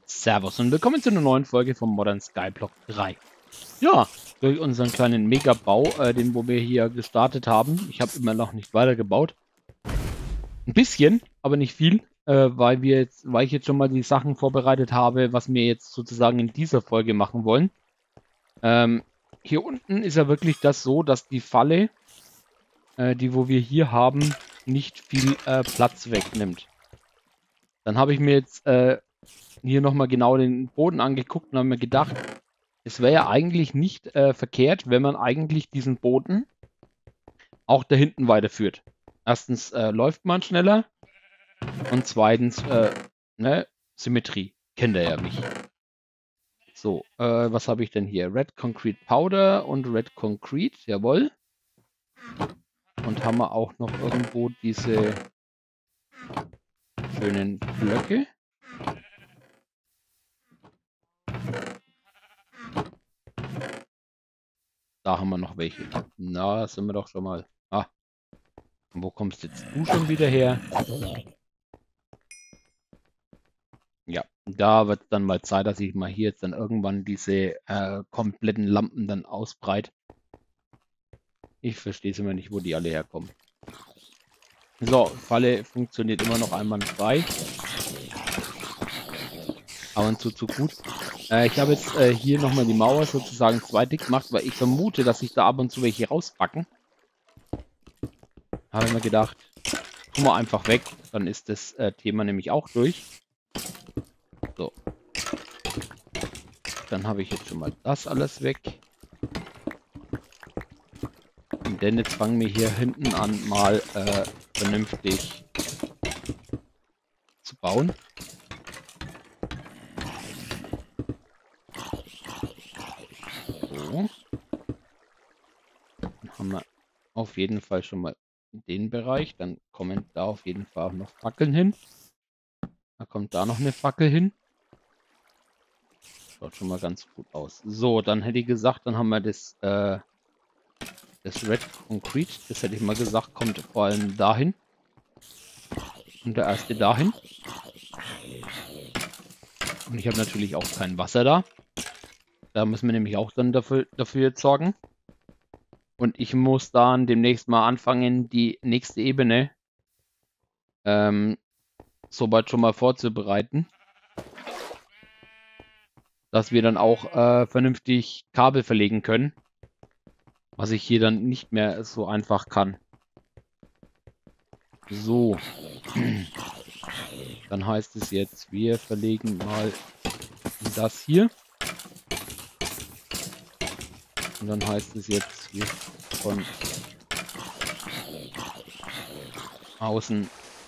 Servus und willkommen zu einer neuen Folge vom Modern Skyblock 3. Ja, durch unseren kleinen Megabau, den wo wir hier gestartet haben. Ich habe immer noch nicht weitergebaut. Ein bisschen, aber nicht viel, weil ich jetzt schon mal die Sachen vorbereitet habe, was wir jetzt sozusagen in dieser Folge machen wollen. Hier unten ist ja wirklich das so, dass die Falle, die wo wir hier haben, nicht viel Platz wegnimmt. Dann habe ich mir jetzt hier nochmal genau den Boden angeguckt und habe mir gedacht, es wäre ja eigentlich nicht verkehrt, wenn man eigentlich diesen Boden auch da hinten weiterführt. Erstens läuft man schneller und zweitens ne, Symmetrie. Kennt ihr ja mich. So, was habe ich denn hier? Red Concrete Powder und Red Concrete, jawohl. Und haben wir auch noch irgendwo diese schönen Blöcke. Da haben wir noch welche. Na, sind wir doch schon mal. Ah, und wo kommst jetzt du schon wieder her? Ja, da wird dann mal Zeit, dass ich mal hier jetzt dann irgendwann diese kompletten Lampen dann ausbreite. Ich verstehe es immer nicht, wo die alle herkommen. So, Falle funktioniert immer noch einwandfrei. Ab und zu gut. Ich habe jetzt hier nochmal die Mauer sozusagen zweitig gemacht, weil ich vermute, dass sich da ab und zu welche rauspacken. Habe ich mir gedacht, tun wir einfach weg, dann ist das Thema nämlich auch durch. So. Dann habe ich jetzt schon mal das alles weg. Und denn jetzt fangen wir hier hinten an, mal vernünftig zu bauen. So. Dann haben wir auf jeden Fall schon mal den Bereich. Dann kommen da auf jeden Fall auch noch Fackeln hin. Da kommt da noch eine Fackel hin. Schaut schon mal ganz gut aus. So, dann hätte ich gesagt, dann haben wir das Red Concrete. Das hätte ich mal gesagt, kommt vor allem dahin. Und der erste dahin. Und ich habe natürlich auch kein Wasser da. Da müssen wir nämlich auch dann dafür jetzt sorgen. Und ich muss dann demnächst mal anfangen, die nächste Ebene soweit schon mal vorzubereiten. Dass wir dann auch vernünftig Kabel verlegen können. Was ich hier dann nicht mehr so einfach kann. So. Dann heißt es jetzt, wir verlegen mal das hier. Und dann heißt es jetzt, wir von außen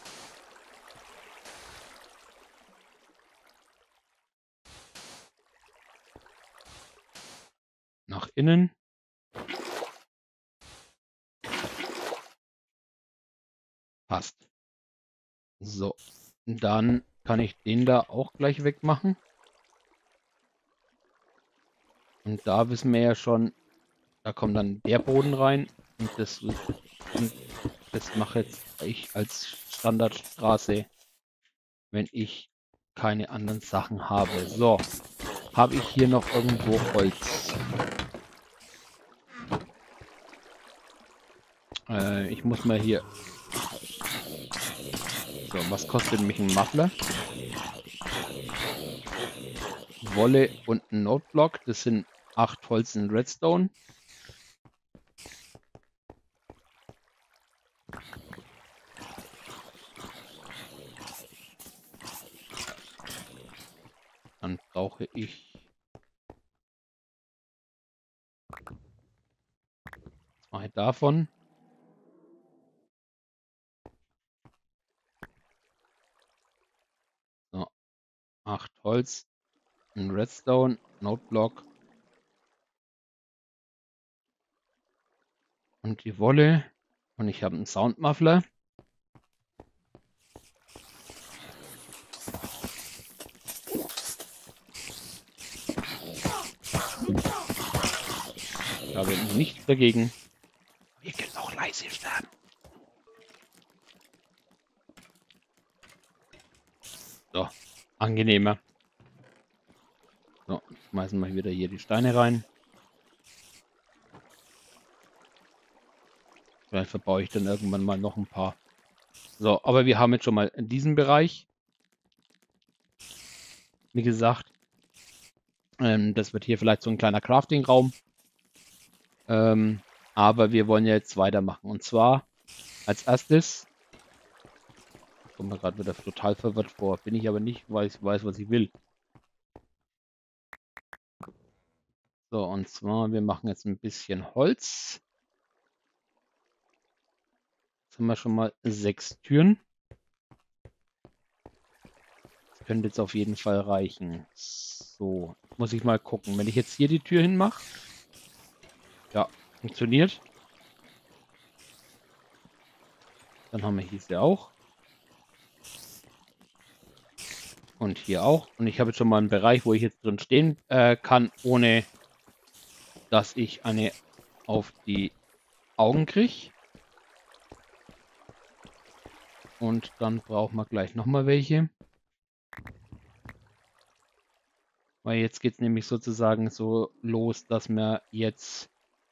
nach innen. Passt. So. Dann kann ich den da auch gleich wegmachen. Und da wissen wir ja schon, da kommt dann der Boden rein. Und das mache jetzt ich als Standardstraße, wenn ich keine anderen Sachen habe. So. Habe ich hier noch irgendwo Holz? Ich muss mal hier... So, was kostet mich ein Muffler? Wolle und ein Noteblock. Das sind 8 Holz in Redstone. Dann brauche ich 2 davon. So, 8 Holz, ein Redstone, Noteblock und die Wolle. Und ich habe einen Soundmuffler. Ich habe nichts dagegen. Wir können auch leise sterben. So, angenehmer. So, schmeißen wir wieder hier die Steine rein. Vielleicht verbaue ich dann irgendwann mal noch ein paar. So, aber wir haben jetzt schon mal in diesem Bereich, wie gesagt, das wird hier vielleicht so ein kleiner Crafting-Raum. Aber wir wollen ja jetzt weitermachen. Und zwar als erstes, ich komme mir gerade wieder total verwirrt vor, bin ich aber nicht, weil ich weiß, was ich will. So, und zwar, wir machen jetzt ein bisschen Holz. Jetzt haben wir schon mal 6 Türen. Das könnte jetzt auf jeden Fall reichen. So, muss ich mal gucken. Wenn ich jetzt hier die Tür hinmache, ja, funktioniert. Dann haben wir hier sie auch. Und hier auch. Und ich habe jetzt schon mal einen Bereich, wo ich jetzt drin stehen kann, ohne dass ich eine auf die Augen kriege. Und dann brauchen wir gleich nochmal welche. Weil jetzt geht es nämlich sozusagen so los, dass wir jetzt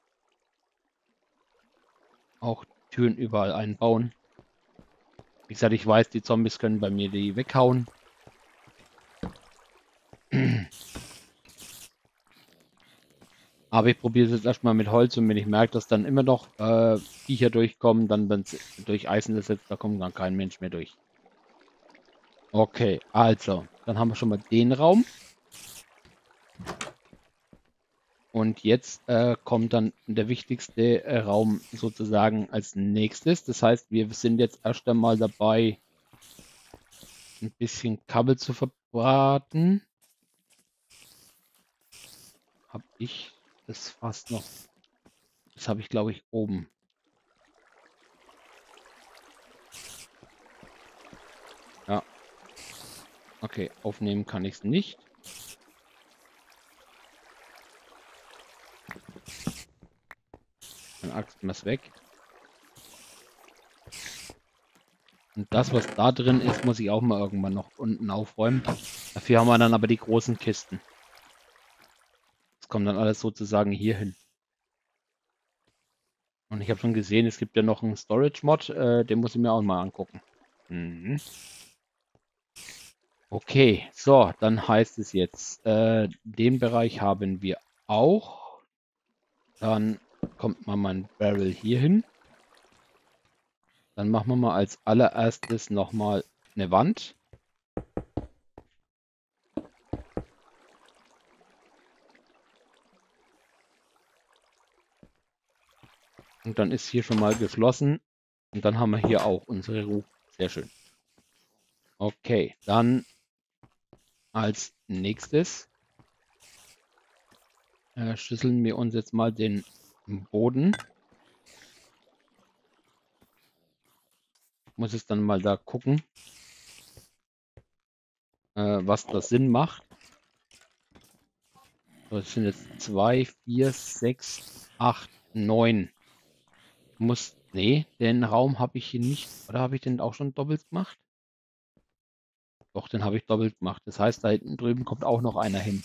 auch Türen überall einbauen. Wie gesagt, ich weiß, die Zombies können bei mir die weghauen. Aber ich probiere es jetzt erstmal mit Holz und wenn ich merke, dass dann immer noch Viecher durchkommen, dann durch Eisen ersetzt, da kommt dann kein Mensch mehr durch. Okay, also, dann haben wir schon mal den Raum. Und jetzt kommt dann der wichtigste Raum sozusagen als nächstes. Das heißt, wir sind jetzt erst einmal dabei, ein bisschen Kabel zu verbraten. Habe ich das fast noch? Das habe ich, glaube ich, oben. Ja. Okay, aufnehmen kann ich es nicht. Dann axten wir es weg. Und das, was da drin ist, muss ich auch mal irgendwann noch unten aufräumen. Dafür haben wir dann aber die großen Kisten. Das kommt dann alles sozusagen hier hin. Und ich habe schon gesehen, es gibt ja noch einen Storage-Mod, den muss ich mir auch mal angucken. Mhm. Okay, so, dann heißt es jetzt, den Bereich haben wir auch. Dann kommt mal mein Barrel hier hin. Dann machen wir mal als allererstes nochmal eine Wand. Und dann ist hier schon mal geschlossen. Und dann haben wir hier auch unsere Ruhe. Sehr schön. Okay, dann als nächstes schüsseln wir uns jetzt mal den Boden. Muss es dann mal da gucken, was das Sinn macht. So, das sind jetzt 2, 4, 6, 8, 9. Nee, den Raum habe ich hier nicht. Oder habe ich den auch schon doppelt gemacht? Doch, den habe ich doppelt gemacht. Das heißt, da hinten drüben kommt auch noch einer hin.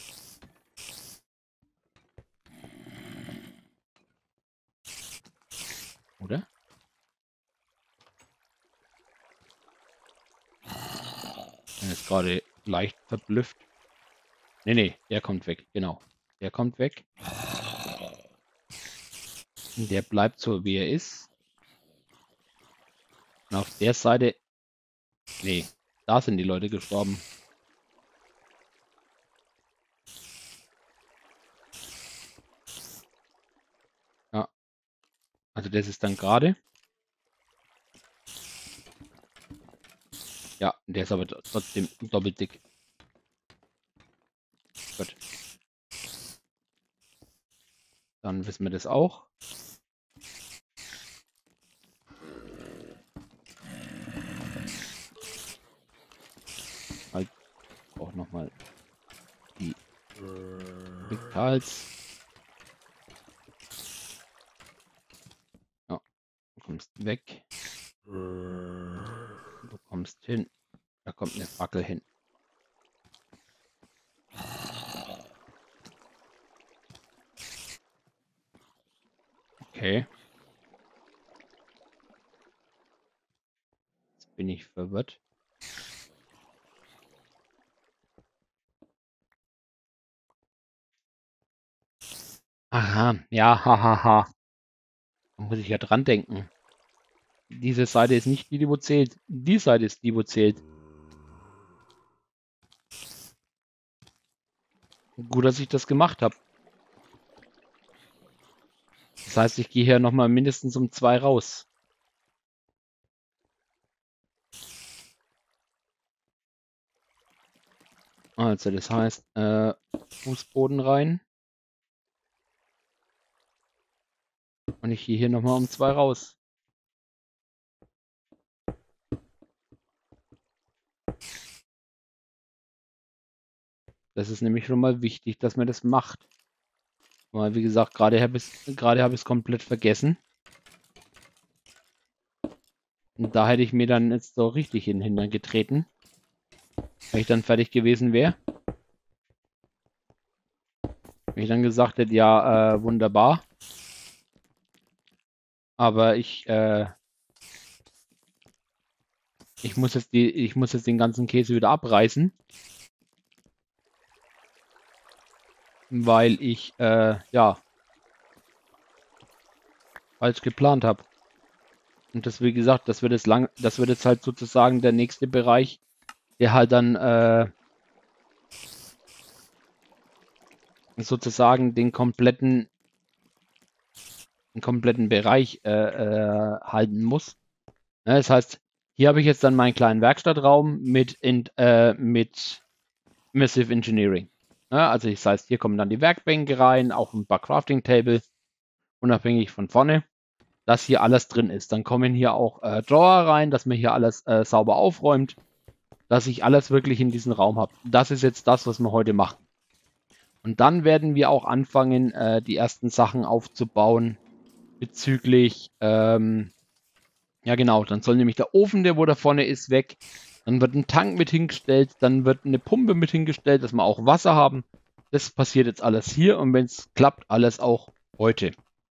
Oder? Ich bin jetzt gerade leicht verblüfft. Nee, der kommt weg. Genau. Der kommt weg. Der bleibt so, wie er ist. Und auf der Seite... Nee, da sind die Leute gestorben. Ja. Also das ist dann gerade. Ja, der ist aber trotzdem doppelt dick. Gut. Dann wissen wir das auch. Halt auch nochmal die Big Tiles. Ja, du kommst weg. Du kommst hin. Da kommt eine Fackel hin. Okay. Jetzt bin ich verwirrt. Aha, ja, hahaha. Da muss ich ja dran denken. Diese Seite ist nicht die, wo zählt. Die Seite ist die, wo zählt. Gut, dass ich das gemacht habe. Das heißt, ich gehe hier nochmal mindestens um 2 raus. Also, das heißt, Fußboden rein. Und ich gehe hier nochmal um 2 raus. Das ist nämlich schon mal wichtig, dass man das macht. Weil, wie gesagt, gerade habe ich es komplett vergessen. Und da hätte ich mir dann jetzt so richtig in den Hintern getreten. Wenn ich dann fertig gewesen wäre. Wenn ich dann gesagt hätte, ja, wunderbar. Aber ich muss jetzt den ganzen Käse wieder abreißen. Weil ich, ja, falsch geplant habe. Und das, wie gesagt, das wird jetzt halt sozusagen der nächste Bereich, der halt dann, sozusagen den kompletten Bereich, halten muss. Ja, das heißt, hier habe ich jetzt dann meinen kleinen Werkstattraum mit Massive Engineering. Ja, also das heißt, hier kommen dann die Werkbänke rein, auch ein paar Crafting Table, unabhängig von vorne, dass hier alles drin ist. Dann kommen hier auch Drawer rein, dass man hier alles sauber aufräumt, dass ich alles wirklich in diesem Raum habe. Das ist jetzt das, was wir heute machen. Und dann werden wir auch anfangen, die ersten Sachen aufzubauen bezüglich, ja genau, dann soll nämlich der Ofen, der wo da vorne ist, weg. Dann wird ein Tank mit hingestellt, dann wird eine Pumpe mit hingestellt, dass wir auch Wasser haben. Das passiert jetzt alles hier und wenn es klappt, alles auch heute.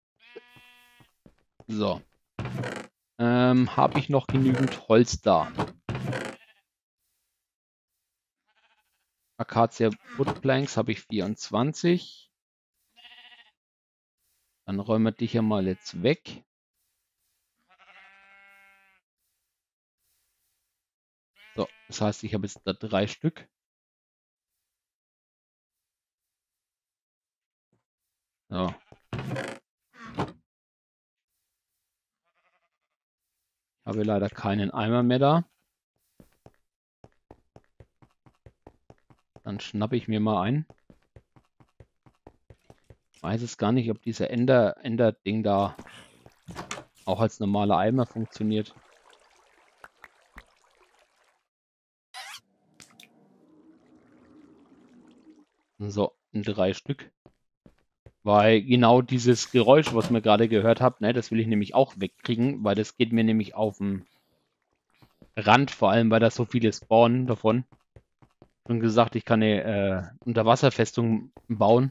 So. Habe ich noch genügend Holz da? Acacia Woodplanks habe ich 24. Dann räumen wir dich ja mal jetzt weg. So, das heißt, ich habe jetzt da 3 Stück. So. Ich habe leider keinen Eimer mehr da. Dann schnappe ich mir mal ein. Ich weiß es gar nicht, ob dieser Ender-Ding da auch als normaler Eimer funktioniert. So, 3 Stück. Weil genau dieses Geräusch, was wir gerade gehört habt, ne, das will ich nämlich auch wegkriegen, weil das geht mir nämlich auf den Rand, vor allem weil da so viele spawnen davon. Schon gesagt, ich kann eine Unterwasserfestung bauen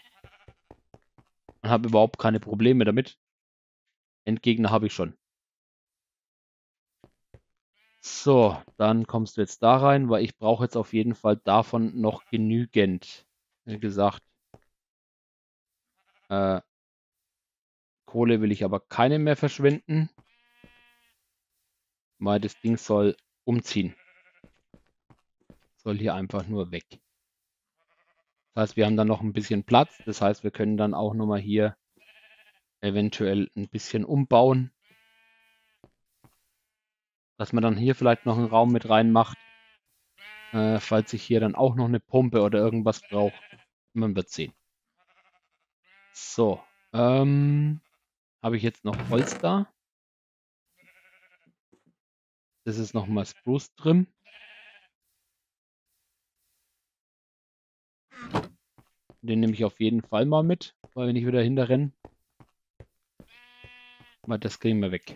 und habe überhaupt keine Probleme damit. Endgegner habe ich schon. So, dann kommst du jetzt da rein, weil ich brauche jetzt auf jeden Fall davon noch genügend. Wie gesagt, Kohle will ich aber keine mehr verschwenden, weil das Ding soll umziehen. Soll hier einfach nur weg. Das heißt, wir haben dann noch ein bisschen Platz. Das heißt, wir können dann auch nochmal hier eventuell ein bisschen umbauen. Dass man dann hier vielleicht noch einen Raum mit reinmacht. Falls ich hier dann auch noch eine Pumpe oder irgendwas brauche. Man wird sehen. So. Habe ich jetzt noch Holz da? Das ist nochmal Spruce drin. Den nehme ich auf jeden Fall mal mit, weil wenn ich wieder hinterrenne. Weil das kriegen wir weg.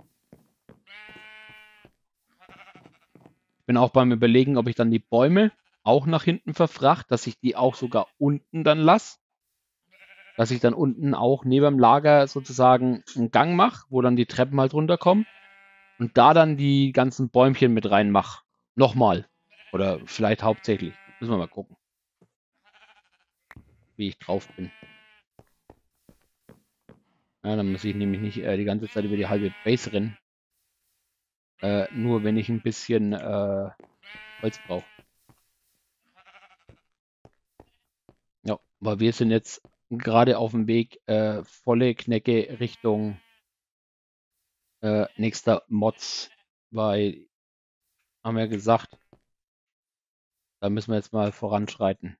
Ich bin auch beim Überlegen, ob ich dann die Bäume auch nach hinten verfracht, dass ich die auch sogar unten dann lasse. dass ich dann unten auch neben dem Lager sozusagen einen Gang mache, wo dann die Treppen halt runterkommen und da dann die ganzen Bäumchen mit reinmache. Nochmal. Oder vielleicht hauptsächlich. Müssen wir mal gucken, wie ich drauf bin. Ja, dann muss ich nämlich nicht die ganze Zeit über die halbe Base rennen. Nur wenn ich ein bisschen Holz brauche. Ja, aber wir sind jetzt gerade auf dem Weg volle Knecke Richtung nächster Mods, weil haben wir gesagt, da müssen wir jetzt mal voranschreiten.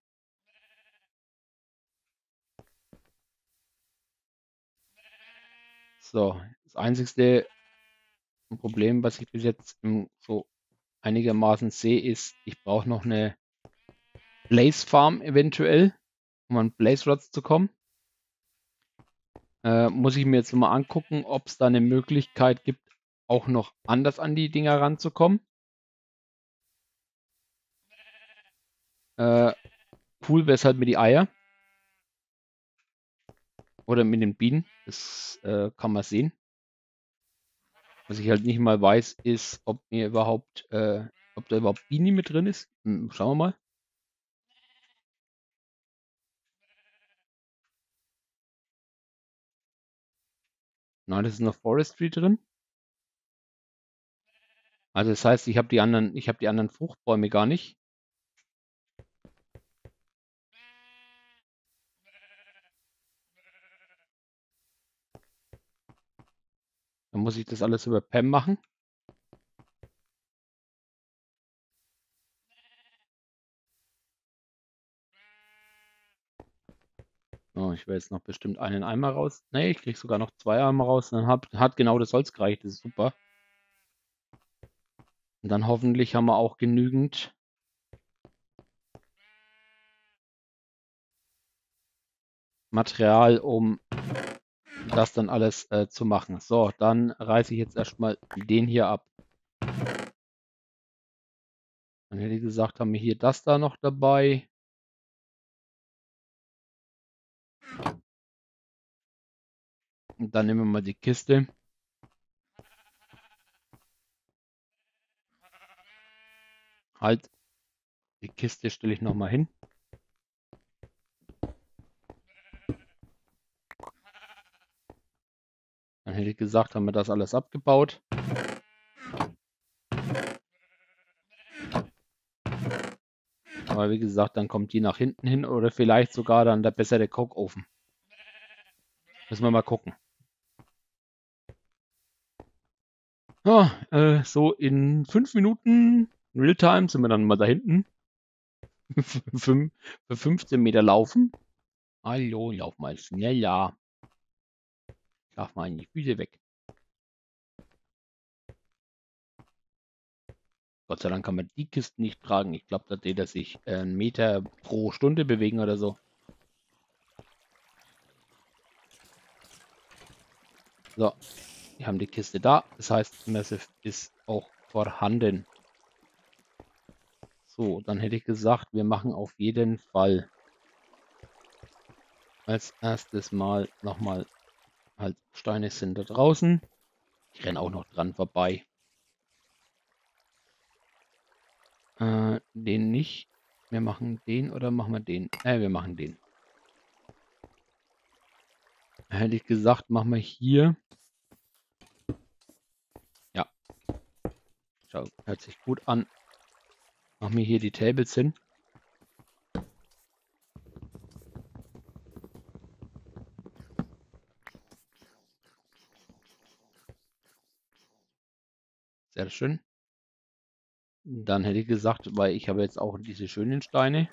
So, das einzigste Problem, was ich bis jetzt so einigermaßen sehe, ist, ich brauche noch eine Blaze Farm eventuell, um an Blaze Rods zu kommen. Muss ich mir jetzt mal angucken, ob es da eine Möglichkeit gibt, auch noch anders an die Dinger ranzukommen. Cool wäre es halt mit die Eier. Oder mit den Bienen. Das kann man sehen. Was ich halt nicht mal weiß, ist, ob mir überhaupt, ob da überhaupt Bienen mit drin ist. Schauen wir mal. Nein, das ist noch Forestry drin. Also das heißt, ich habe die anderen Fruchtbäume gar nicht. Dann muss ich das alles über PEM machen. Oh, ich will jetzt noch bestimmt einen Eimer raus. Ne, ich kriege sogar noch 2 Eimer raus. Dann hat genau das Holz gereicht. Das ist super. Und dann hoffentlich haben wir auch genügend Material, um das dann alles zu machen. So, dann reiße ich jetzt erstmal den hier ab. Dann hätte ich gesagt, haben wir hier das da noch dabei. Und dann nehmen wir mal die Kiste. Halt, die Kiste stelle ich nochmal hin. Dann hätte ich gesagt, haben wir das alles abgebaut. Aber wie gesagt, dann kommt die nach hinten hin oder vielleicht sogar dann der bessere Kochofen. Müssen wir mal gucken. Ja, so in 5 Minuten Realtime sind wir dann mal da hinten. für 15 Meter laufen. Hallo, lauf mal schneller. Lauf mal in die Füße weg. Gott sei Dank kann man die Kisten nicht tragen. Ich glaube, da täte er sich 1 Meter pro Stunde bewegen oder so. So, wir haben die Kiste da. Das heißt, Immersive ist auch vorhanden. So, dann hätte ich gesagt, wir machen auf jeden Fall als erstes mal nochmal halt Steine sind da draußen. Ich renne auch noch dran vorbei. Den nicht. Wir machen den oder machen wir den? Wir machen den. Hätte ich gesagt, machen wir hier. Ja. Schau, hört sich gut an. Machen wir hier die Tables hin. Sehr schön. Dann hätte ich gesagt, weil ich habe jetzt auch diese schönen Steine.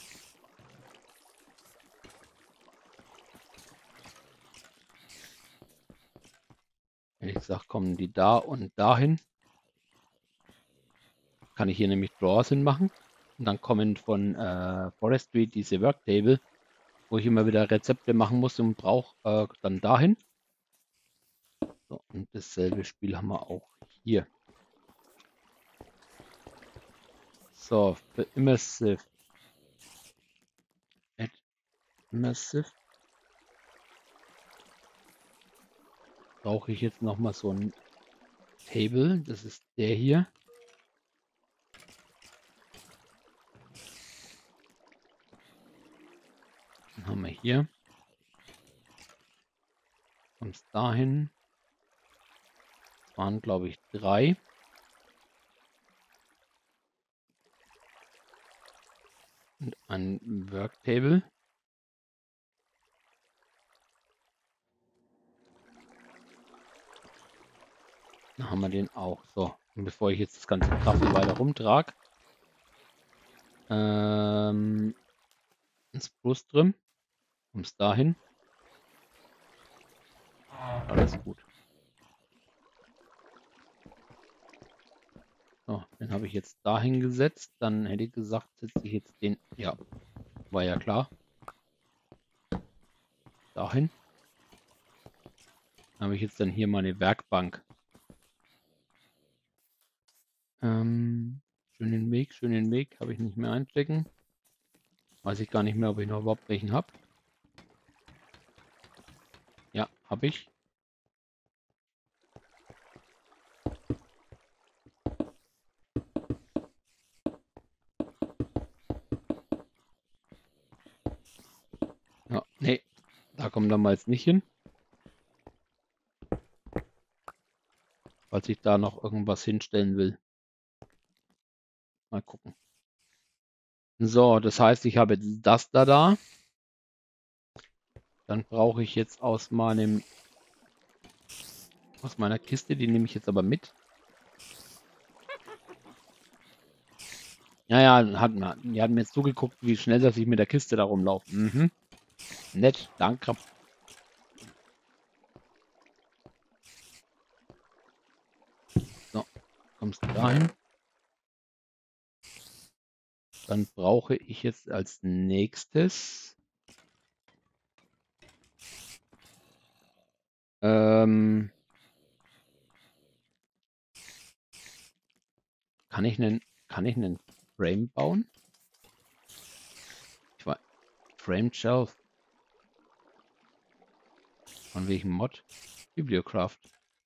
Hätte ich gesagt, kommen die da und dahin. Kann ich hier nämlich Drawers hinmachen. Und dann kommen von Forestry diese Worktable, wo ich immer wieder Rezepte machen muss und brauche dann dahin. So, und dasselbe Spiel haben wir auch hier. So, für Immersive. Add Immersive. brauche ich jetzt nochmal so ein Table. Das ist der hier. Dann haben wir hier. Kommst dahin. Das waren, glaube ich, 3. Und ein Worktable. Dann haben wir den auch. So, und bevor ich jetzt das ganze Kraft weiter rumtrage, ein Spruce drin. Kommst dahin. Alles gut. So, den habe ich jetzt dahin gesetzt. Dann hätte ich gesagt, setze ich jetzt den. Ja, war ja klar. Dahin. Dann habe ich jetzt dann hier meine Werkbank. Schönen Weg. Habe ich nicht mehr einstecken. Weiß ich gar nicht mehr, ob ich noch überhaupt welchen habe. Ja, habe ich. Ja, nee, da kommen wir mal jetzt nicht hin. Falls ich da noch irgendwas hinstellen will. Mal gucken. So, das heißt, ich habe jetzt das da. Dann brauche ich jetzt aus meiner Kiste, die nehme ich jetzt aber mit. Ja, die hatten mir jetzt zugeguckt, wie schnell dass ich mit der Kiste da rumlaufe. Mhm. Nett, danke. So, kommst du dahin. Dann brauche ich jetzt als nächstes kann ich einen Frame bauen? Ich war Frame Shelf. Von welchem Mod? Bibliocraft.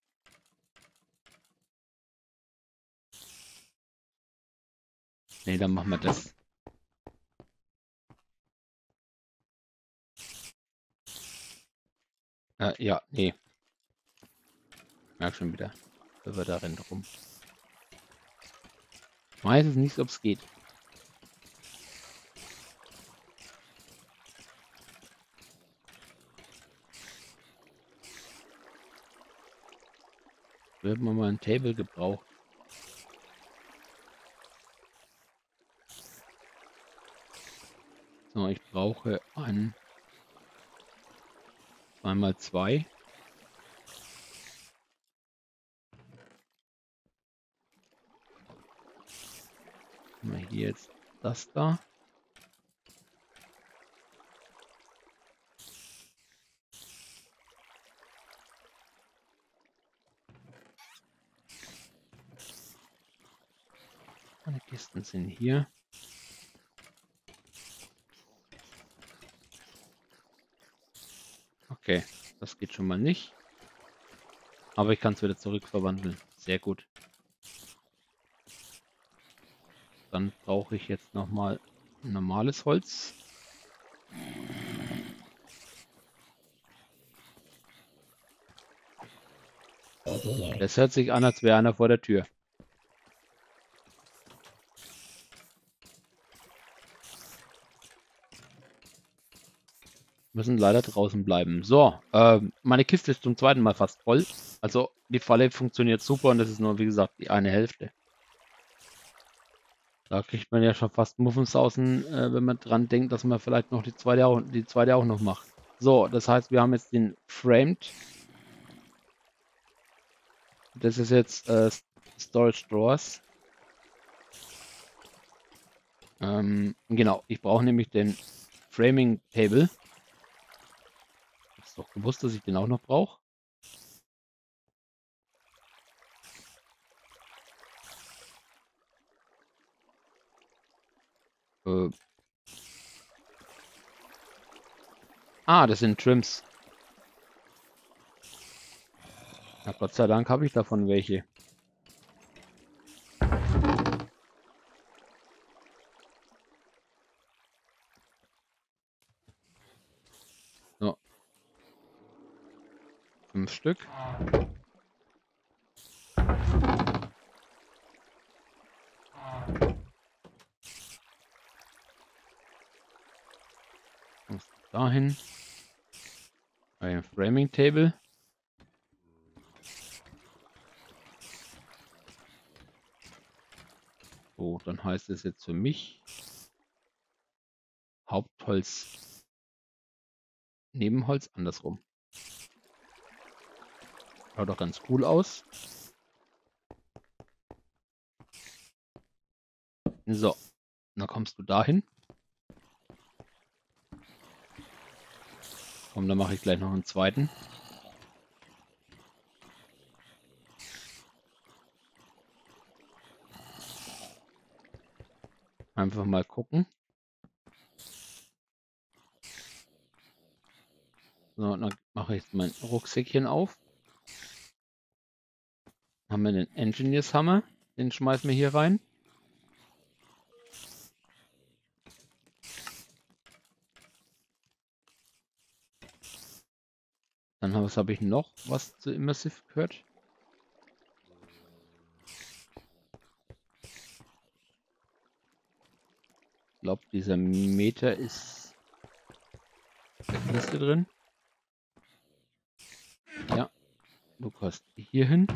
Ne, dann machen wir das. Ja, nee. Merk schon wieder. Da wird da rennt rum. Ich weiß es nicht, ob es geht. Wird man mal ein Table gebraucht. So, ich brauche ein 2x2. Mal hier jetzt das da. Meine Kisten sind hier. Okay, das geht schon mal nicht. Aber ich kann es wieder zurückverwandeln. Sehr gut. Dann brauche ich jetzt nochmal normales Holz. Das hört sich an, als wäre einer vor der Tür. Müssen leider draußen bleiben. So, meine Kiste ist zum zweiten Mal fast voll. Also die Falle funktioniert super und das ist nur, wie gesagt, die eine Hälfte. Da kriegt man ja schon fast Muffensausen, wenn man dran denkt, dass man vielleicht noch die zweite auch noch macht. So, das heißt, wir haben jetzt den Framed. Das ist jetzt Storage Drawers. Genau, ich brauche nämlich den Framing Table. Ist doch gewusst, dass ich den auch noch brauche. Das sind Trims. Gott sei Dank habe ich davon welche. So, 5 Stück. Kommst du dahin. Ein Framing Table. So, dann heißt es jetzt für mich Hauptholz, Nebenholz, andersrum. Schaut doch ganz cool aus. So, dann kommst du dahin. Komm, dann mache ich gleich noch einen zweiten. Einfach mal gucken. So, dann mache ich jetzt mein Rucksäckchen auf. Haben wir den Engineers Hammer. Den schmeißen wir hier rein. Dann was habe ich noch, was zu Immersive gehört? Ich glaube, dieser Meter ist in der Kiste drin. Ja, du gehörst hier hin.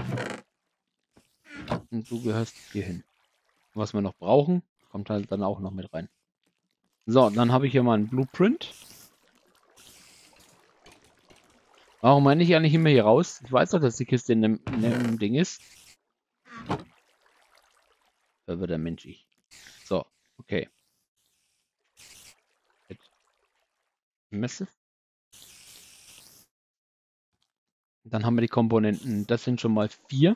Und du gehörst hier hin. Was wir noch brauchen, kommt halt dann auch noch mit rein. So, dann habe ich hier mal einen Blueprint. Warum meine ich eigentlich immer hier raus? Ich weiß doch, dass die Kiste in dem Ding ist. Da wird der Mensch ich. So, okay. Massive. Dann haben wir die Komponenten. Das sind schon mal 4.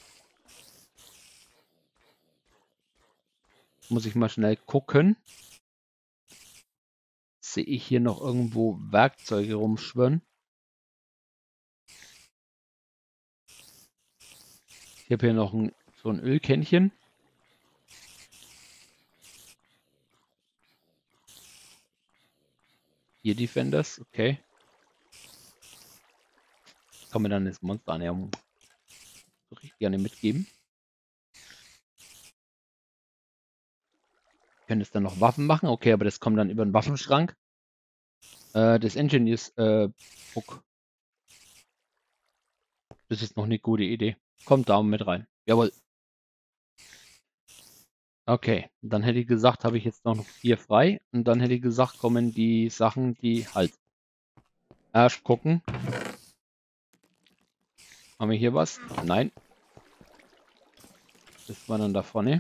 Muss ich mal schnell gucken. Sehe ich hier noch irgendwo Werkzeuge rumschwirren? Ich habe hier noch so ein Ölkännchen. Hier Defenders, okay. Kann mir dann das Monsterernährung so richtig gerne mitgeben. Können es dann noch Waffen machen? Okay, aber das kommt dann über den Waffenschrank. Das Engineers Book. Das ist noch eine gute Idee. Kommt da mit rein. Jawohl. Okay, dann hätte ich gesagt, habe ich jetzt noch 4 frei. Und dann hätte ich gesagt, kommen die Sachen, die halt. Erst gucken. Haben wir hier was? Nein. Das war dann da vorne.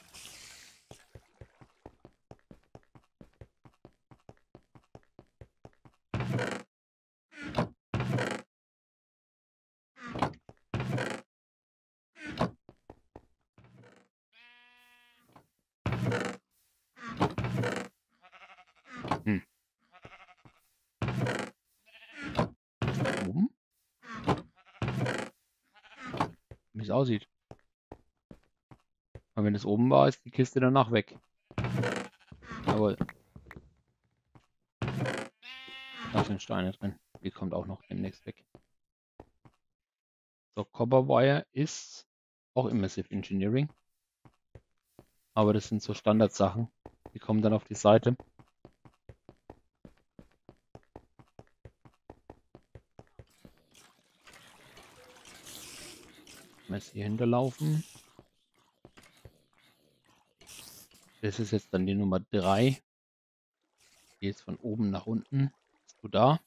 Hm. Oben? Wie es aussieht. Und wenn es oben war, ist die Kiste danach weg. Jawohl. Da sind Steine drin. Die kommt auch noch demnächst weg. So, Copperwire ist auch Immersive Engineering. Aber das sind so Standardsachen. Die kommen dann auf die Seite. Mal hier hinterlaufen. Das ist jetzt dann die Nummer 3. Die ist von oben nach unten. Bist du da?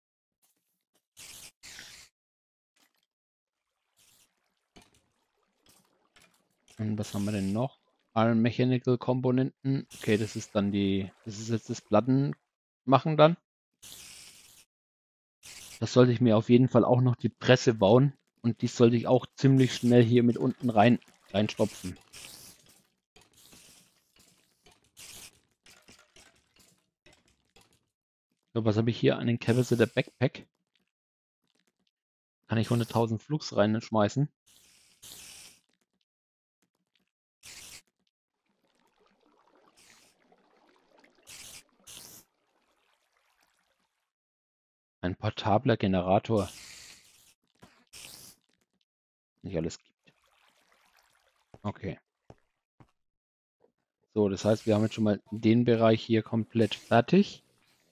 Und was haben wir denn noch? All Mechanical Komponenten. Okay, das ist dann das ist jetzt das Plattenmachen dann. Das sollte ich mir auf jeden Fall auch noch die Presse bauen. Und die sollte ich auch ziemlich schnell hier mit unten reinstopfen. So, was habe ich hier? Einen Capacitor Backpack. Kann ich 100.000 Flux reinschmeißen? Ein portabler Generator. Nicht alles gibt. Okay. So, das heißt, wir haben jetzt schon mal den Bereich hier komplett fertig.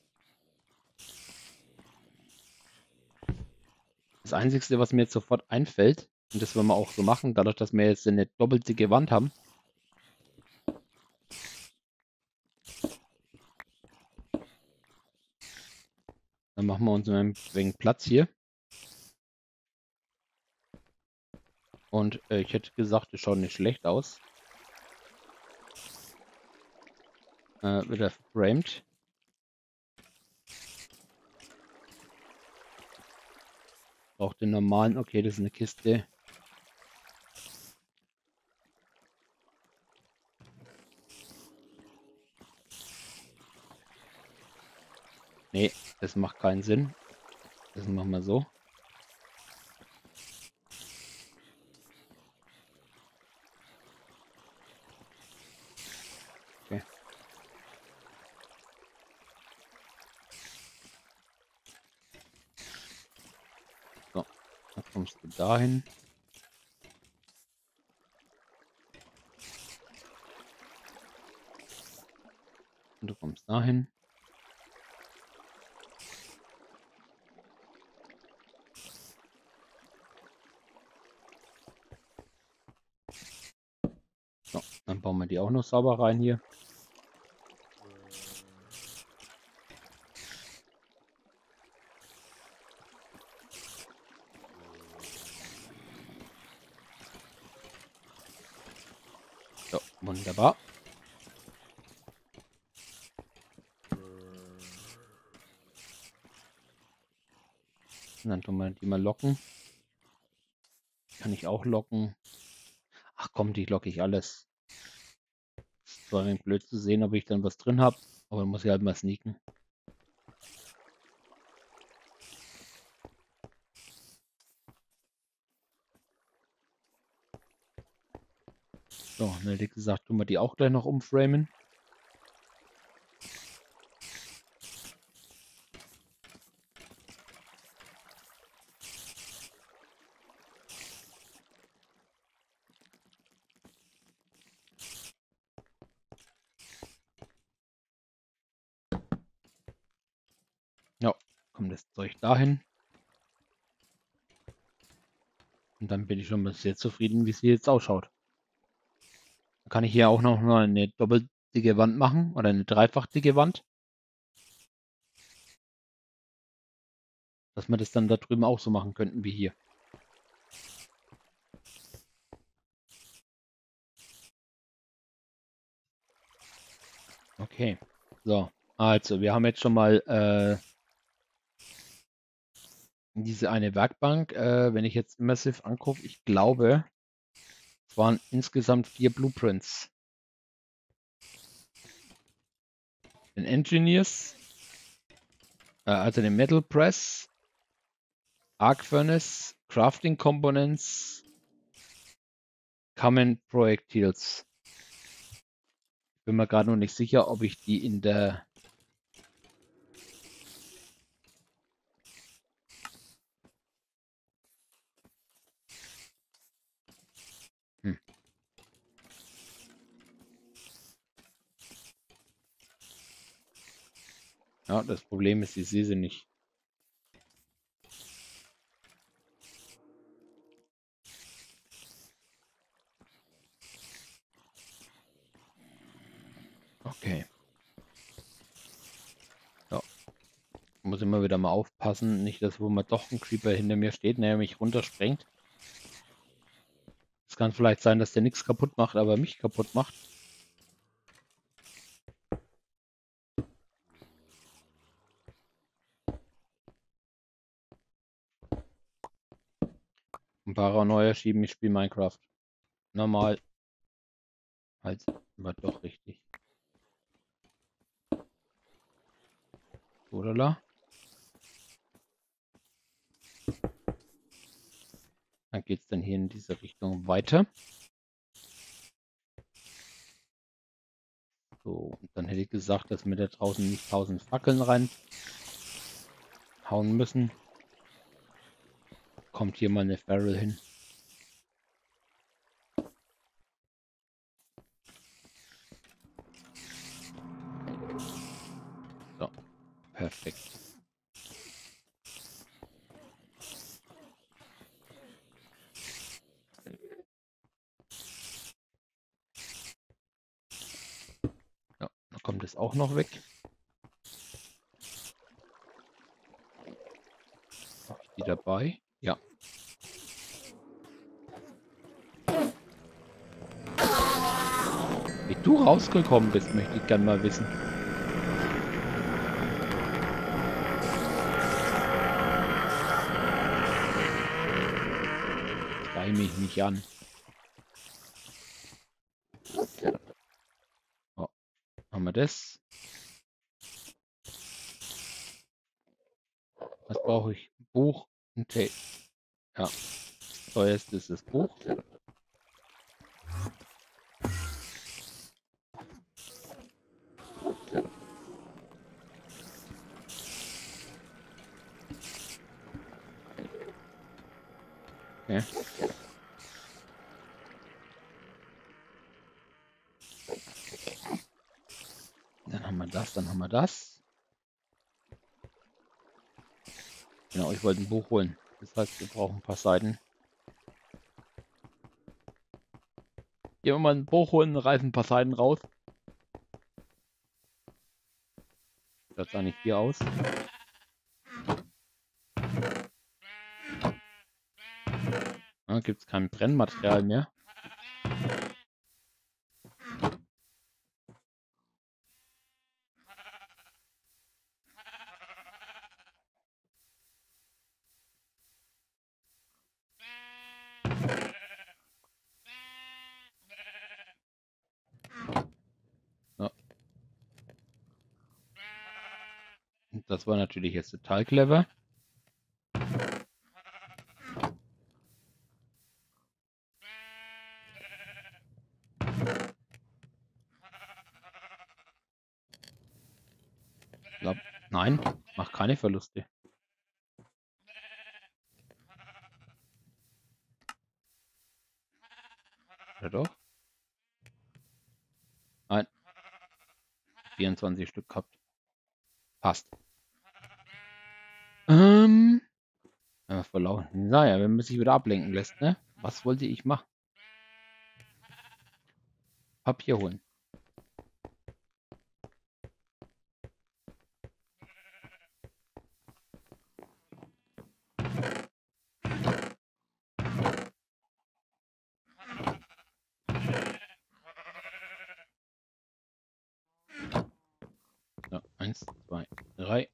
Das Einzige, was mir jetzt sofort einfällt, und das wollen wir auch so machen, dadurch, dass wir jetzt eine doppelt dicke Wand haben, dann machen wir uns ein wenig Platz hier. Und ich hätte gesagt, es schaut nicht schlecht aus. Wieder framed. Braucht den normalen. Okay, das ist eine Kiste. Nee, das macht keinen Sinn. Das machen wir so. Okay. So, dann kommst du dahin. Und du kommst dahin. So, dann bauen wir die auch noch sauber rein hier. So, wunderbar. Und dann tun wir die mal locken. Kann ich auch locken. Ach komm, die locke ich alles. Es war ein wenig blöd zu sehen, ob ich dann was drin habe. Aber muss ich halt mal sneaken. So, wie gesagt, tun wir die auch gleich noch umframen. Ja, kommt das Zeug dahin. Und dann bin ich schon mal sehr zufrieden, wie es hier jetzt ausschaut. Dann kann ich hier auch noch mal eine doppeldicke Wand machen oder eine dreifach dicke Wand. Dass wir das dann da drüben auch so machen könnten wie hier. Okay. So, also wir haben jetzt schon mal diese eine Werkbank. Wenn ich jetzt Immersive angucke, ich glaube, es waren insgesamt 4 Blueprints. Den Engineers, also den Metal Press, Arc Furnace, Crafting Components, Common Projectiles. Bin mir gerade noch nicht sicher, ob ich die in der Ja, das Problem ist, ich sehe sie nicht. Okay. Ja. Muss immer wieder mal aufpassen, nicht, dass wo mal doch ein Creeper hinter mir steht, der mich runtersprengt. Es kann vielleicht sein, dass der nichts kaputt macht, aber mich kaputt macht. Ein Paranoia schieben, ich spiele Minecraft. Normal. Halt, war doch richtig. Oder? geht es dann hier in diese Richtung weiter. So, und dann hätte ich gesagt, dass wir da draußen nicht 1000 Fackeln reinhauen müssen. Kommt hier mal eine Feral hin. So, perfekt. Ja, dann kommt es auch noch weg. Habe ich die dabei? Ja. Wie du rausgekommen bist, möchte ich gerne mal wissen. Schrei mich nicht an. So, haben wir das. Was brauche ich? Buch und Tape. Ja, teuerste ist das Buch. Okay. Dann haben wir das, dann haben wir das. Genau, ich wollte ein Buch holen. Das heißt, wir brauchen ein paar Seiten. Gehen wir mal ein Buch holen, reißen ein paar Seiten raus. Das sah nicht hier aus. Gibt es kein Brennmaterial mehr. Ja. Und das war natürlich jetzt total clever. Nein, mach keine Verluste. Oder doch? Nein, 24 Stück gehabt. Passt. Verlaufen. Naja, wenn man sich wieder ablenken lässt, ne? Was wollte ich machen? Papier holen. So, 1, 2, 3.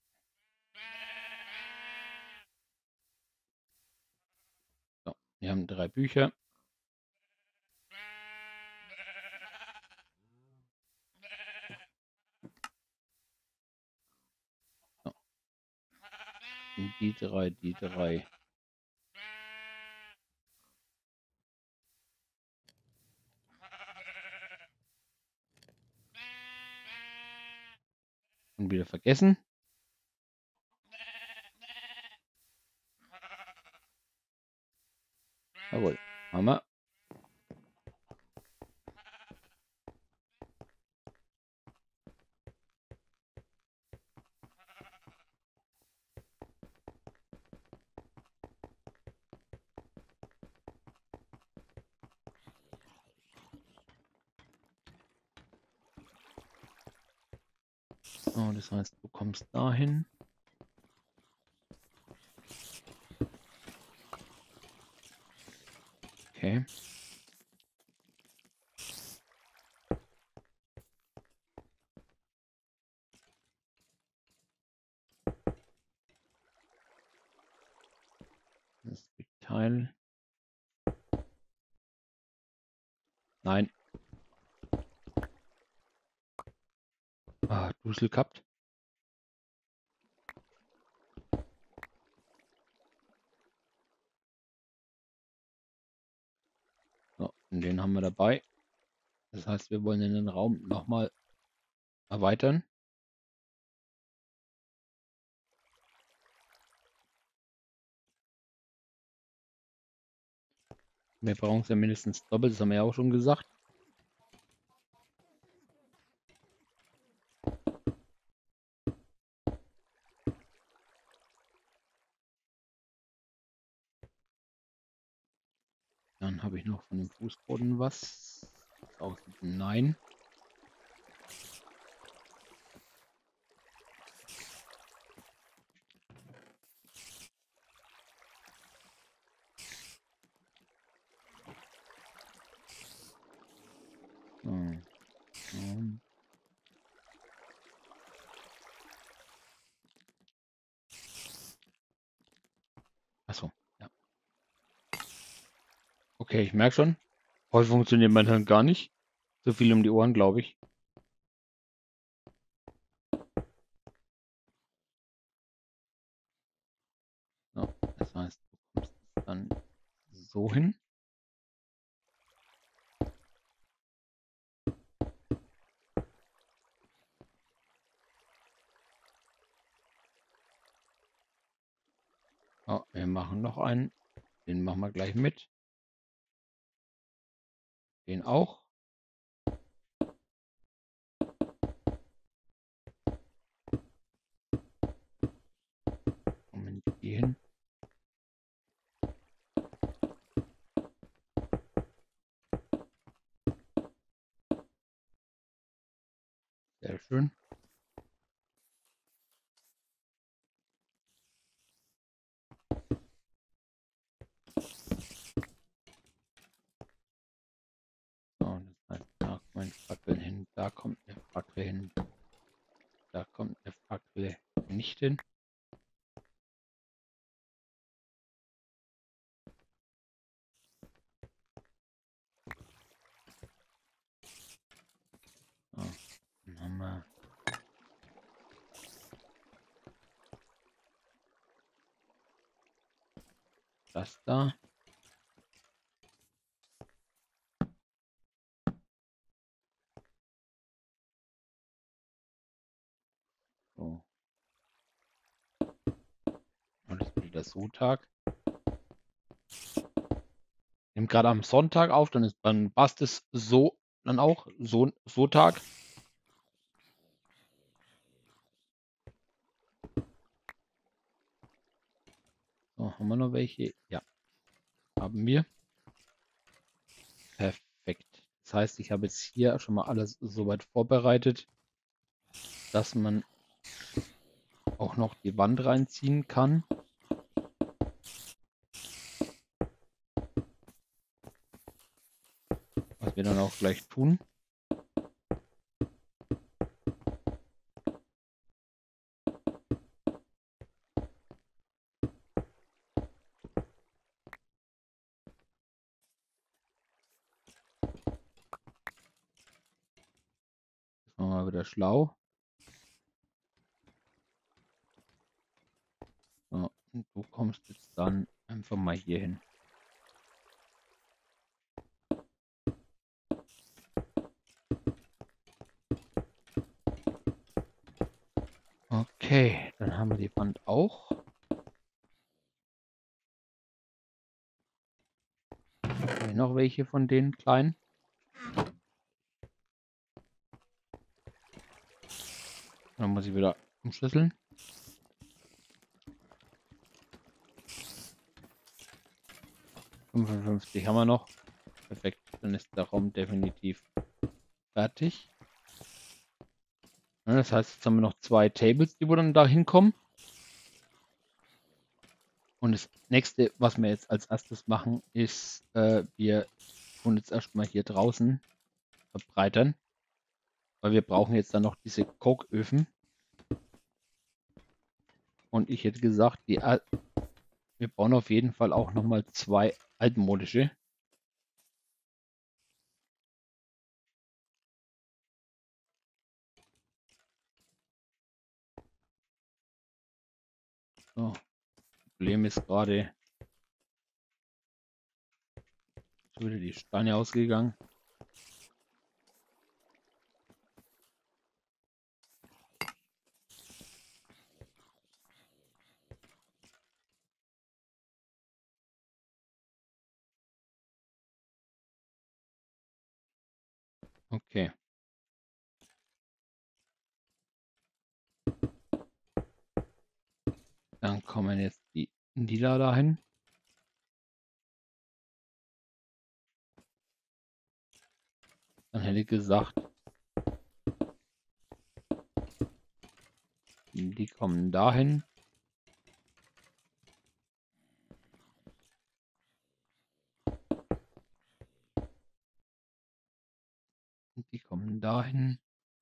So, wir haben 3 Bücher. So. Und die 3, die 3. Und wieder vergessen. Jawohl, haben wir. So, das heißt, du kommst dahin. Okay. Das ist die Teil. Nein. Ah, Dusel gehabt. Und den haben wir dabei. Das heißt, wir wollen den Raum nochmal erweitern. Wir brauchen es ja mindestens doppelt, das haben wir ja auch schon gesagt. Dann habe ich noch von dem Fußboden was. Aussieht, nein. So. Achso, ja. Okay, ich merke schon. Heute funktioniert mein Hirn gar nicht. So viel um die Ohren, glaube ich. So, das heißt, du kommst dann so hin. Oh, wir machen noch einen. Den machen wir gleich mit. Den auch. Moment, hier hin. Sehr schön. So, das heißt, da kommen Fackeln hin. Da kommt eine Fackel hin. Da kommt eine Fackel nicht hin. So, dann haben wir das da. So. Und das ist wieder Sonntag. Nehmen gerade am Sonntag auf, dann passt es so dann auch. So Tag. So, haben wir noch welche? Ja, haben wir. Perfekt. Das heißt, ich habe jetzt hier schon mal alles soweit vorbereitet, dass man auch noch die Wand reinziehen kann. Was wir dann auch gleich tun. Das machen wir wieder schlau. So, und du kommst jetzt dann einfach mal hier hin. Okay, dann haben wir die Wand auch. Haben wir noch welche von den kleinen? Dann muss ich wieder umschlüsseln. 55 haben wir noch. Perfekt, dann ist der Raum definitiv fertig. Ja, das heißt, jetzt haben wir noch 2 Tables, die wo dann da hinkommen. Und das nächste, was wir jetzt als erstes machen, ist, wir tun jetzt erstmal hier draußen verbreitern. Weil wir brauchen jetzt dann noch diese Kochöfen. Und ich hätte gesagt, wir bauen auf jeden Fall auch nochmal 2 altmodische. So, Problem ist gerade, Schon wieder die Steine ausgegangen. Okay. Dann kommen jetzt die Lila dahin. Dann hätte ich gesagt, die kommen dahin. Die kommen dahin.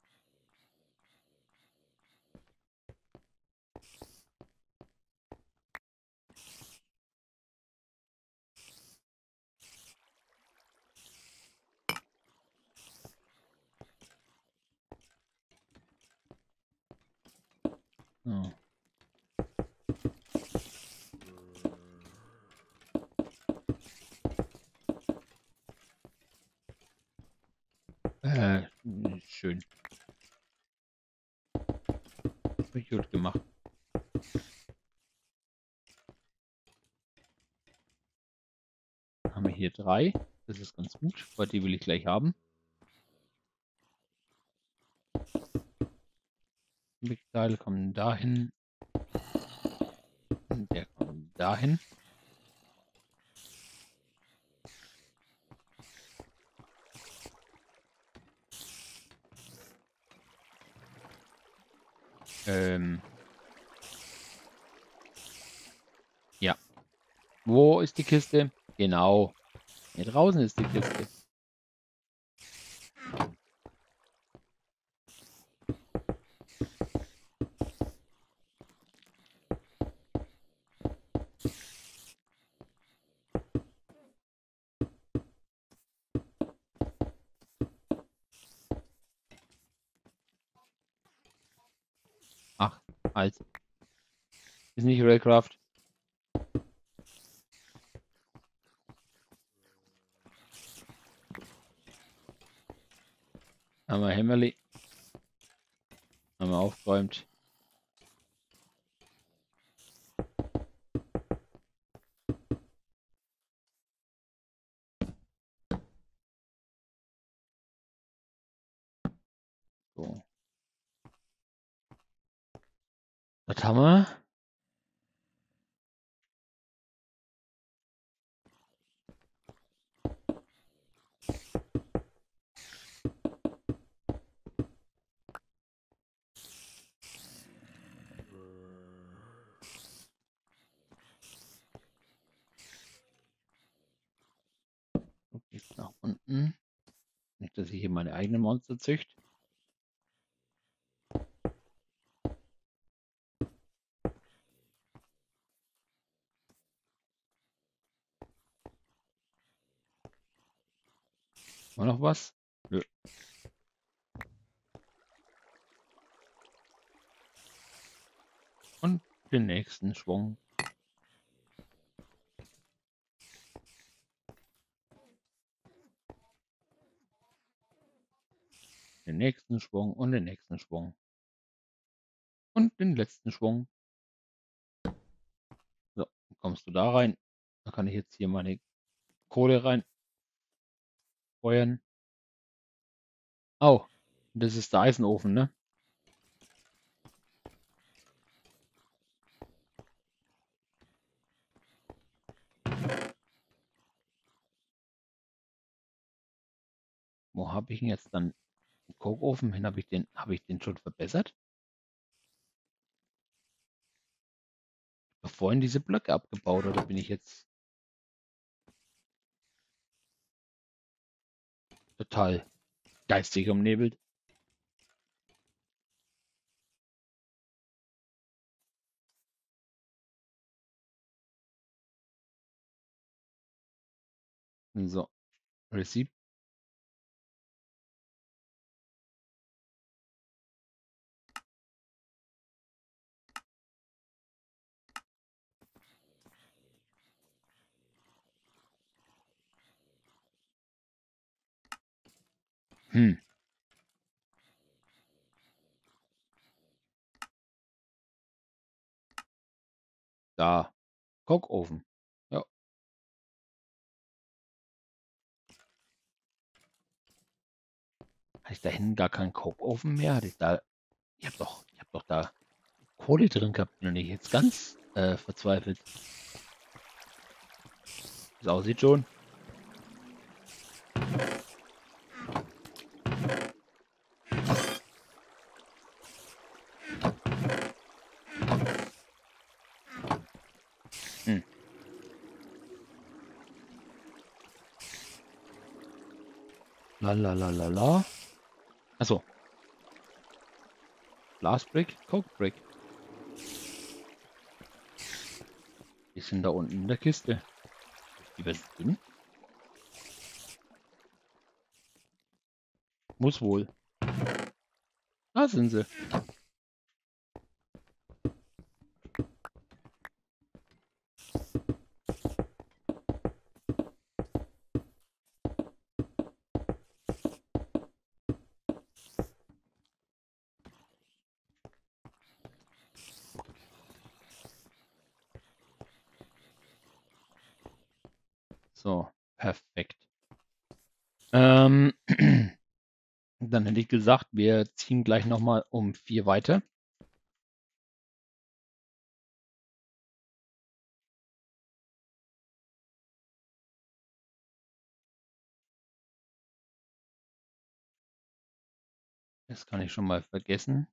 So. Schön. Hab ich gut gemacht. Dann haben wir hier 3. Das ist ganz gut, weil die will ich gleich haben. Die Teile kommen dahin. Und der kommt dahin. Ja. Wo ist die Kiste? Genau. Hier draußen ist die Kiste. Ach, halt. Ist nicht Railcraft. Haben wir Hämmerli. Haben wir aufgeräumt. So. Was haben wir? So geht's nach unten. Nicht, dass ich hier meine eigenen Monster züchte. War noch was? Nö. Und den nächsten Schwung. Den nächsten Schwung und den nächsten Schwung. Und den letzten Schwung. So, kommst du da rein. Da kann ich jetzt hier meine Kohle rein feuern. Oh, das ist der Eisenofen, ne? Wo habe ich ihn jetzt dann? Im Kochofen hin habe ich den schon verbessert? Ich habe vorhin diese Blöcke abgebaut oder bin ich jetzt total geistig umnebelt? So, Receipt. Hm. Da. Kochofen. Ja. Hatte ich da hinten gar keinen Kochofen mehr? Hatte ich da. Ich hab doch da Kohle drin gehabt. Bin ich jetzt ganz verzweifelt. Wie es aussieht schon. Hm. La la la la la. Achso. Glass Brick, Coke Brick. Die sind da unten in der Kiste. Die was drin? Muss wohl. Da sind sie. So, perfekt. Dann hätte ich gesagt, wir ziehen gleich nochmal um 4 weiter. Das kann ich schon mal vergessen.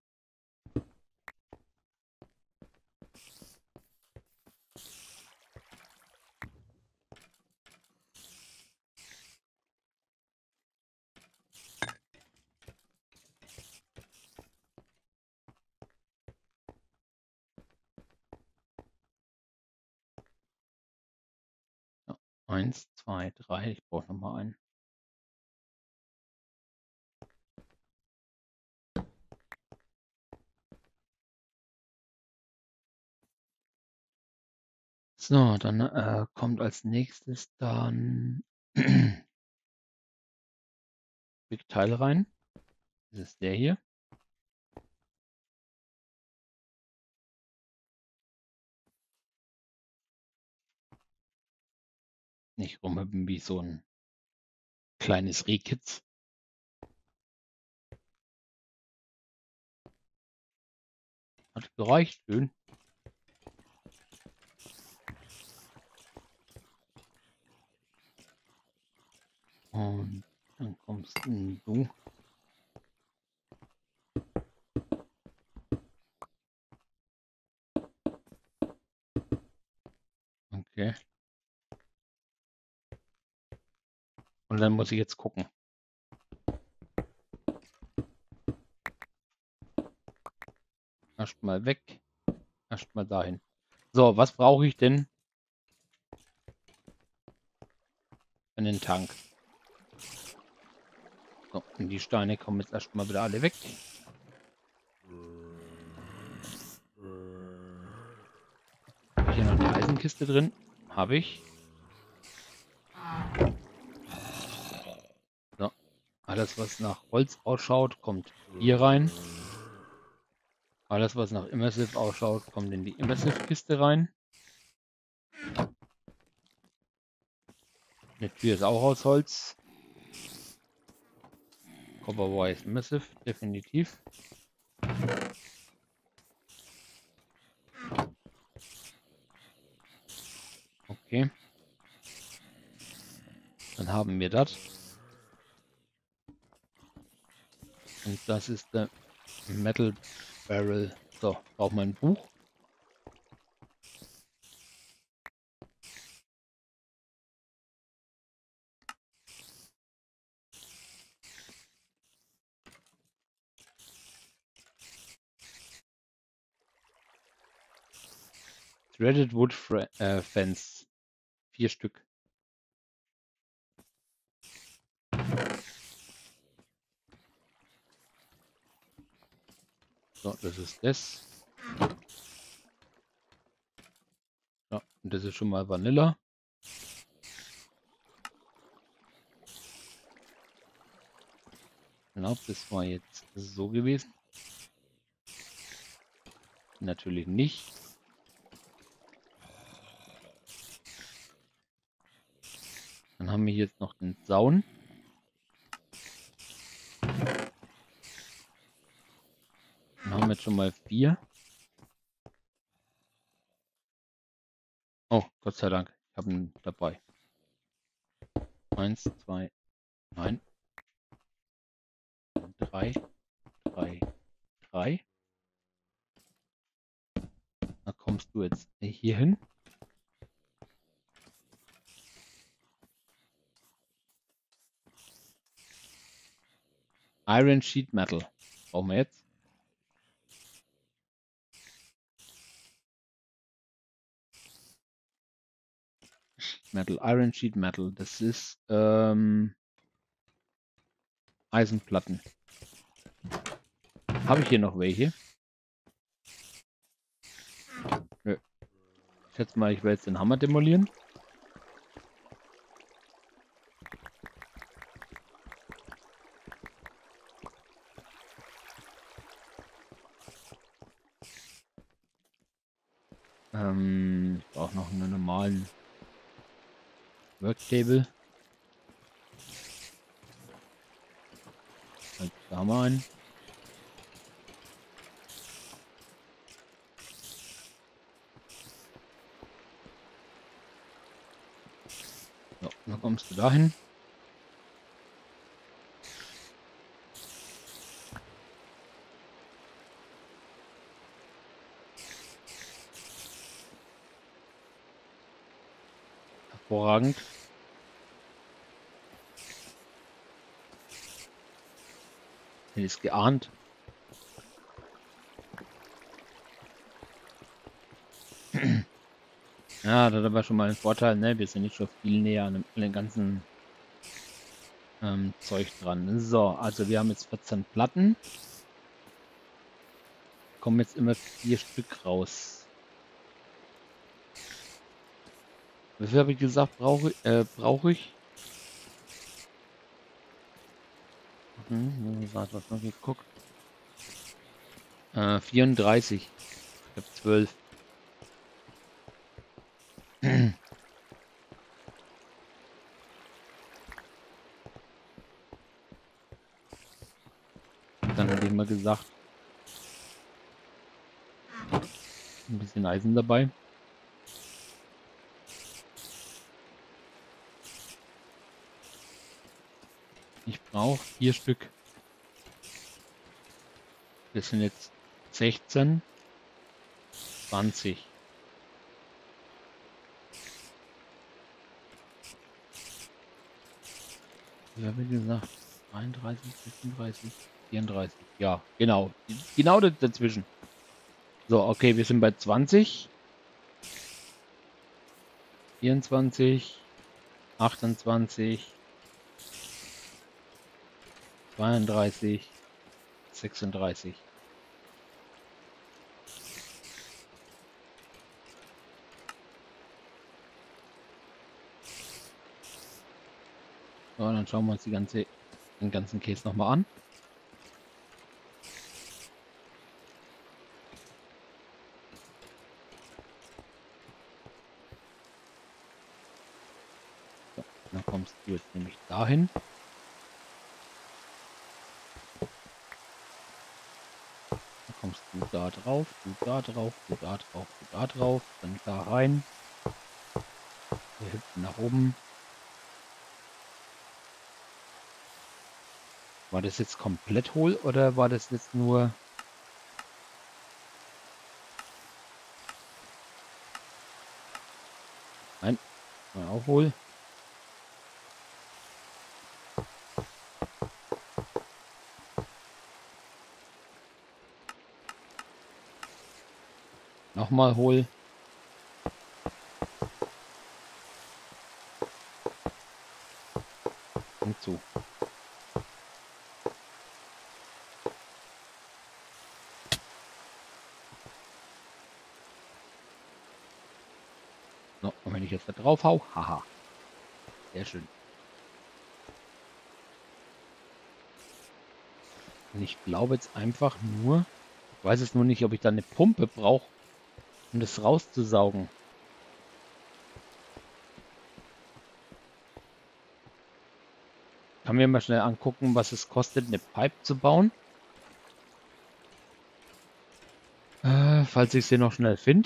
Ja, 1, 2, 3. Ich brauche nochmal einen. So, dann kommt als nächstes dann Big Teil rein. Das ist der hier. Nicht rumhüpfen wie so ein kleines Rehkitz. Hat gereicht, schön. Und dann kommst du. Okay. Und dann muss ich jetzt gucken. Erstmal weg. Erstmal dahin. So, was brauche ich denn für den Tank? So, und die Steine kommen jetzt erstmal wieder alle weg. Habe ich hier noch die Eisenkiste drin? Habe ich. So, alles was nach Holz ausschaut, kommt hier rein. Alles was nach Immersive ausschaut, kommt in die Immersive-Kiste rein. Eine Tür ist auch aus Holz. Copperwire ist Immersive, definitiv. Okay. Dann haben wir das. Und das ist der Metal Barrel. So, braucht man ein Buch. Threaded Wood Fence. 4 Stück. So, das ist das. Ja, und das ist schon mal Vanilla. glaube, das war jetzt so gewesen. Natürlich nicht. Dann haben wir jetzt noch den Zaun. Dann haben wir jetzt schon mal 4. Oh, Gott sei Dank. Ich habe ihn dabei. 1, 2, nein. 3, 3, 3. Da kommst du jetzt hier hin. Iron Sheet Metal. Brauchen wir jetzt. Metal, Iron Sheet Metal. Das ist Eisenplatten. Habe ich hier noch welche? Nö. Ich schätze mal, ich werde jetzt den Hammer demolieren. Ich brauche noch einen normalen Worktable. Da haben wir einen. So, dann kommst du dahin. Hervorragend. Hätte es geahnt. Ja, das hat aber schon mal einen Vorteil, ne? Wir sind nicht schon viel näher an dem ganzen Zeug dran. So, also wir haben jetzt 14 Platten. Kommen jetzt immer 4 Stück raus. Wie viel habe ich gesagt, brauche ich? Was noch geguckt? 34. Ich habe 12. Dann habe ich mal gesagt, ein bisschen Eisen dabei. Ich brauche 4 Stück. Das sind jetzt 16, 20. Wie habe ich gesagt? 33, 36, 34. Ja, genau. Genau dazwischen. So, okay, wir sind bei 20. 24, 28, 32, 36. So, dann schauen wir uns den ganzen Case nochmal an. So, dann kommst du jetzt nämlich dahin. Dann kommst du da drauf, du da drauf, du da drauf, du da drauf, dann da rein. Hier hinten nach oben. War das jetzt komplett hohl oder war das jetzt nur... Nein, war auch hohl. Nochmal hohl. Und zu. So, und wenn ich jetzt da drauf hau, haha. Sehr schön. Und ich glaube jetzt einfach nur, ich weiß es nur nicht, ob ich da eine Pumpe brauche, um das rauszusaugen. Kann mir mal schnell angucken, was es kostet, eine Pipe zu bauen. Falls ich sie noch schnell finde.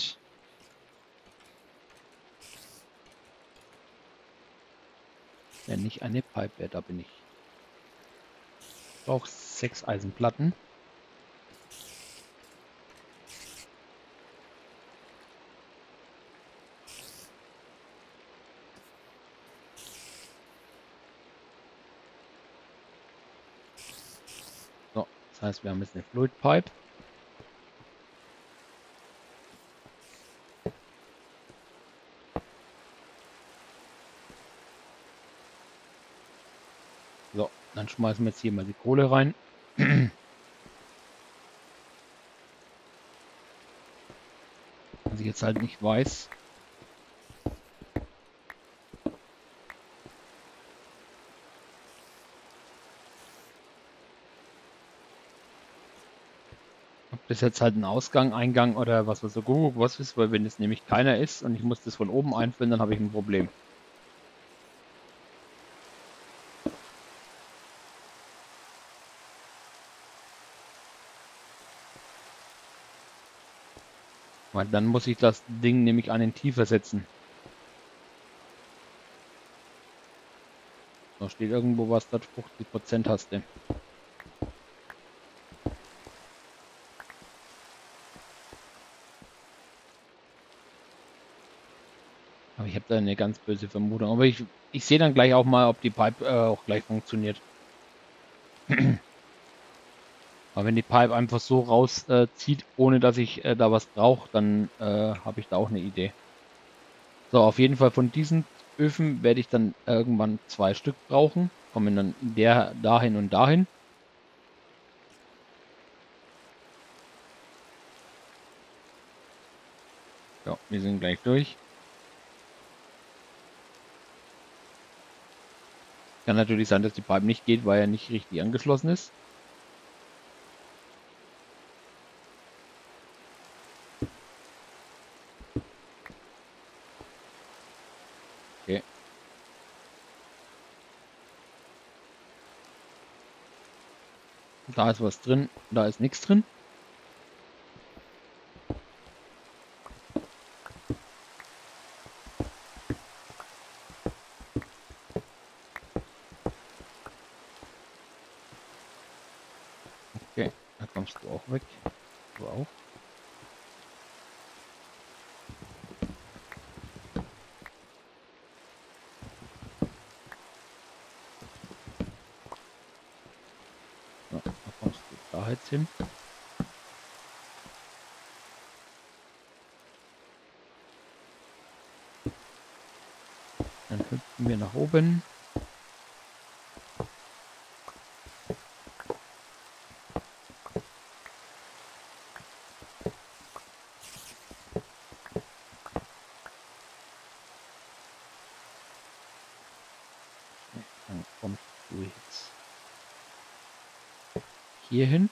Wenn nicht eine Pipe, da bin ich. Ich brauche 6 Eisenplatten. So, das heißt, wir haben jetzt eine Fluid Pipe. So, dann schmeißen wir jetzt hier mal die Kohle rein. Was ich jetzt halt nicht weiß. Ob das jetzt halt ein Ausgang, Eingang oder was so Kuckuck was ist, weil wenn es nämlich keiner ist und ich muss das von oben einfüllen, dann habe ich ein Problem. Weil dann muss ich das Ding nämlich einen tiefer setzen. Da steht irgendwo was, dort 50% hast du. Aber ich habe da eine ganz böse Vermutung. Aber ich sehe dann gleich auch mal, ob die Pipe auch gleich funktioniert. Aber wenn die Pipe einfach so rauszieht, ohne dass ich da was brauche, dann habe ich da auch eine Idee. So, auf jeden Fall von diesen Öfen werde ich dann irgendwann 2 Stück brauchen. Kommen dann dahin und dahin. Ja, wir sind gleich durch. Kann natürlich sein, dass die Pipe nicht geht, weil er nicht richtig angeschlossen ist. Okay. Da ist was drin, da ist nichts drin. Okay, da kommst du auch weg. Du auch. So, da kommst du da jetzt hin. Dann hüpfen wir nach oben. Dann kommst du jetzt hier hin.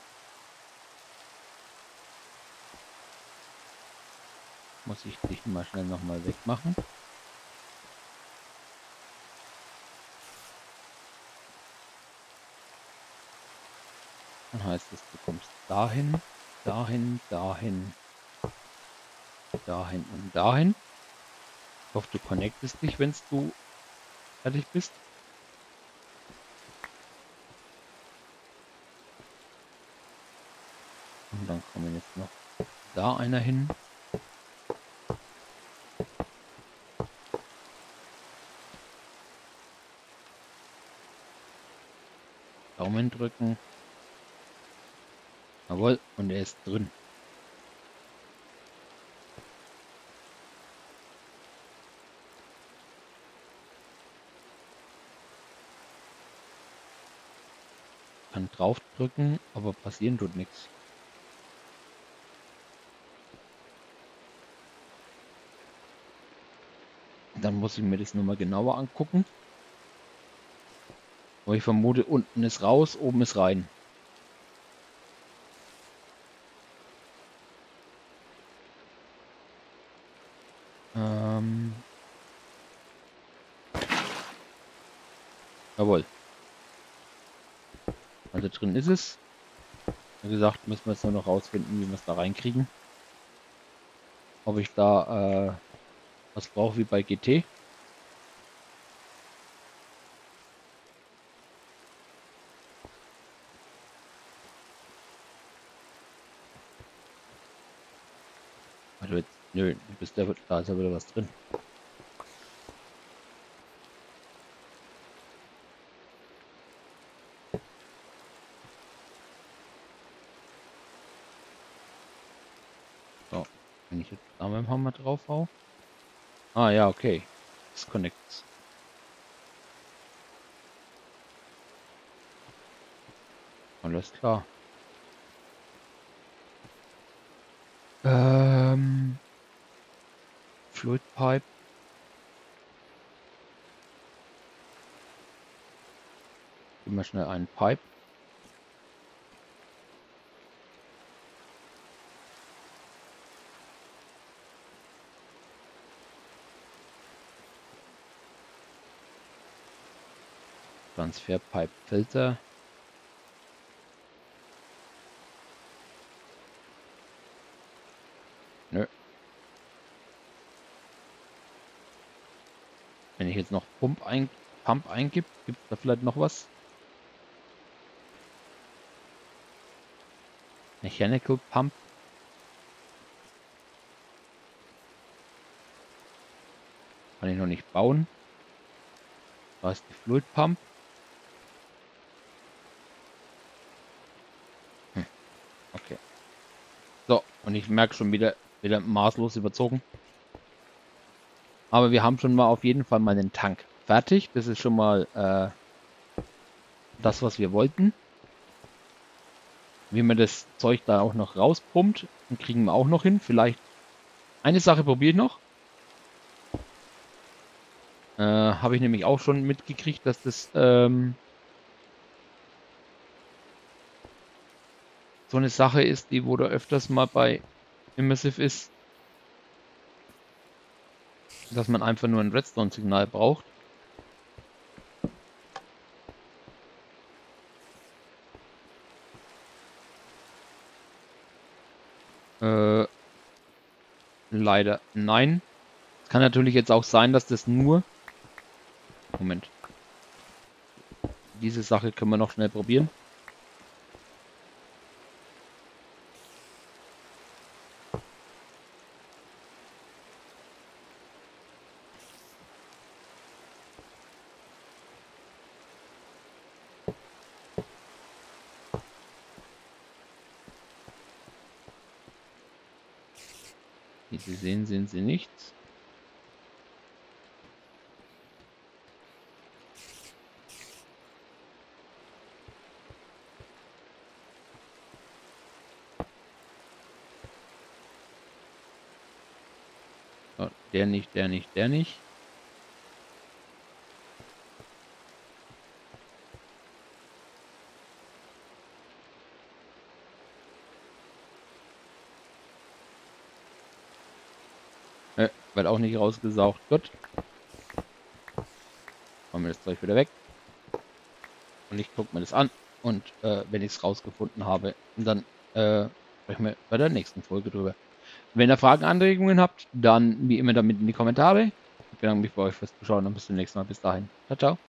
Muss ich dich mal schnell nochmal wegmachen. Dann heißt es, du kommst dahin, dahin, dahin, dahin und dahin. Ich hoffe, du connectest dich, wenn du fertig bist. Und dann kommen jetzt noch da einer hin. Daumen drücken. Jawohl, und er ist drin. Kann drauf drücken, aber passieren tut nichts. Dann muss ich mir das nochmal genauer angucken. Aber ich vermute, unten ist raus, oben ist rein. Jawohl. Also drin ist es. Wie gesagt, müssen wir jetzt nur noch rausfinden, wie wir es da reinkriegen. Ob ich da was brauche wie bei GT. Also jetzt, nö, da ist ja wieder was drin. So, wenn ich jetzt da mit dem Hammer drauf hau. Ah ja, okay. Disconnects. Alles klar. Fluid Pipe. Gib mal schnell einen Pipe. Transfer Pipe Filter. Nö. Wenn ich jetzt noch Pump eingib, gibt es da vielleicht noch was? Mechanical Pump. Kann ich noch nicht bauen. Da ist die Fluid Pump. Okay. So, und ich merke schon wieder maßlos überzogen. Aber wir haben schon mal auf jeden Fall mal den Tank fertig. Das ist schon mal das, was wir wollten. Wie man das Zeug da auch noch rauspumpt, dann kriegen wir auch noch hin. Vielleicht eine Sache probiere ich noch. Habe ich nämlich auch schon mitgekriegt, dass das so eine Sache ist, die wo da öfters mal bei Immersive ist, dass man einfach nur ein Redstone-Signal braucht. Leider nein. Es kann natürlich jetzt auch sein, dass das nur... Moment. Diese Sache können wir noch schnell probieren. Wie Sie sehen, sind sie nicht. So, der nicht, der nicht, der nicht. Wird auch nicht rausgesaugt. Gut. Machen wir das Zeug wieder weg. Und ich gucke mir das an. Und wenn ich es rausgefunden habe, dann sprechen wir bei der nächsten Folge drüber. Wenn ihr Fragen, Anregungen habt, dann wie immer damit in die Kommentare. Ich bedanke mich bei euch fürs Zuschauen und bis zum nächsten Mal. Bis dahin. Ciao, ciao.